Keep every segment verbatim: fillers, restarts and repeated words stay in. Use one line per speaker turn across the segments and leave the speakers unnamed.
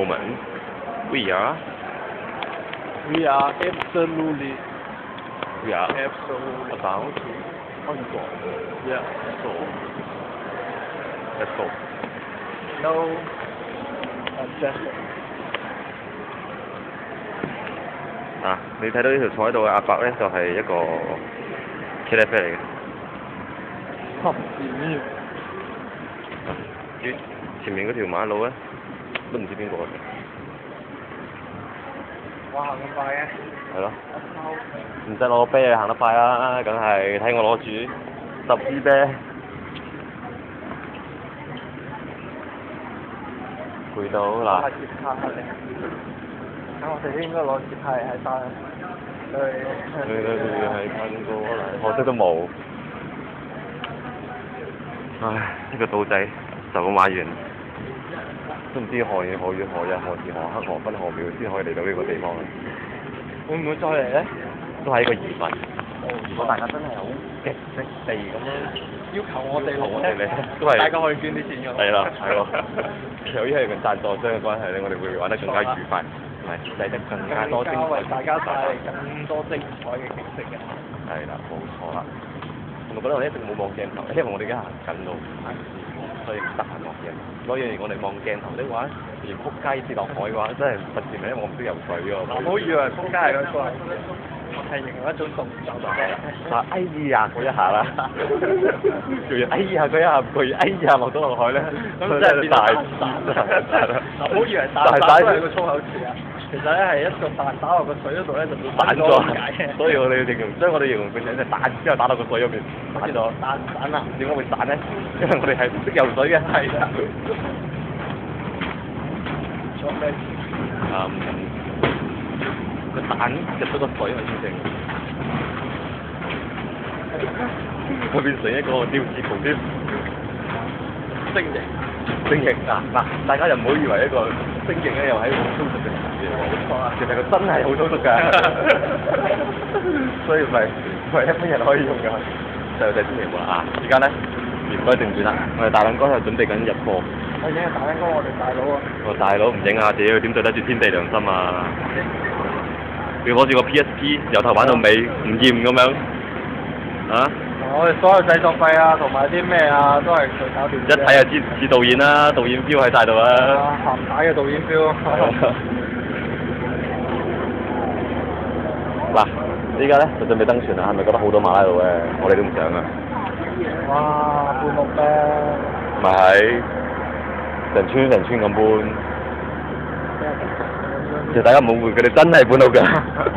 moment, we are
We are absolutely,
we are
absolutely
about to on board.
yeah.
So let's go.
No objection.
啊！你睇到呢條坐喺度嘅阿伯咧，就係、一個茄喱啡嚟嘅。
合字
至於前面嗰條馬路咧，都唔知邊個嘅。
我行咁快嘅？
係咯。唔使攞啤你行得快啦，梗係睇我攞住十支啤。攰到嗱。
攞接卡嚟。咁我哋應該攞接牌喺翻對。
對對對，係近過嚟，可惜都冇。唉，呢、個島仔就咁玩完，都唔知何年何月何日何時何刻何分何秒先可以嚟到呢個地方啊！
會唔會再嚟咧？
都係一個疑問。如果大家真係好極力地咁樣
要求我哋
我
嚟
哋咧，都係
大家可以捐啲錢㗎。
係啦，係咯。由於係個贊助商嘅關係咧，我哋會玩得更加愉快，係製得更加多精
更加為
彩。
大家帶嚟更多精彩嘅景色嘅。
係啦，冇錯啦。同埋覺得我哋一直冇望鏡頭，因為我哋而家行緊路，所以唔得閒望鏡頭。所以我哋望鏡頭的話，連撲街跌落海嘅話，真係不是咪？因為我唔識游水喎。
嗱，唔好以為撲街係嗰個，係形容一種動作嚟嘅。
啊哎呀嗰一下啦，做完哎呀嗰一下，佢哎呀落咗落海咧，咁真係大
嗱，唔好以為大打都係個粗口詞啊！其實咧係一個彈打落個水嗰度咧就會
散咗
咁解嘅。
所以我哋要形容，所以我哋形容佢就係彈之後打到個水入邊，散咗。
彈彈啊！
點解會散咧？因為我哋係唔識游水嘅。
係啦。做咩？
嗯，個蛋入咗個水係先正，會變成一個吊字圖添。
星形。
星形嗱嗱，大家又唔好以為一個星形咧又係好粗俗嘅詞嚟喎，
冇錯啊！
其實佢真係好粗俗㗎，所以唔係唔係一般人可以用㗎。就係星形喎啊！而家咧言歸正傳啦，我哋大兩哥喺度準備緊入課。
我影大兩哥，我哋大佬啊！
我大佬唔影啊！屌點對得住天地良心啊！要攞住個 P S P 由頭玩到尾唔厭咁樣啊！
我哋所有製作費啊，同埋啲咩啊，都係佢搞掂。
一睇就知似導演啦，導演標喺晒度啦。
啊，鹹帶嘅導演標。
嗱，依家咧就準備登船啦，係咪覺得好多馬拉路咧？我哋都唔想啊！
哇，半綠啤。
咪係，成村成村咁搬。其實大家唔好誤會，佢哋真係搬到㗎。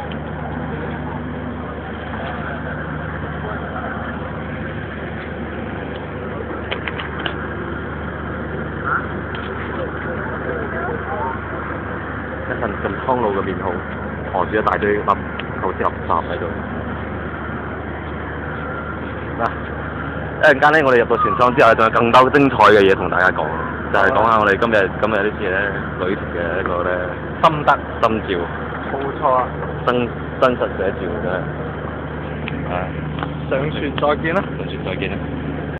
一陣咁蒼老嘅面孔，抬住一大堆粒舊紙垃圾喺度。嗱，一陣間咧，我哋入到船艙之後，仲有更多精彩嘅嘢同大家講，就係、是、講下我哋今日今日呢次咧旅程嘅一個咧心得心照。
冇錯啊！
真真實寫照真係。啊！
上船再見啦！
上船再見啦！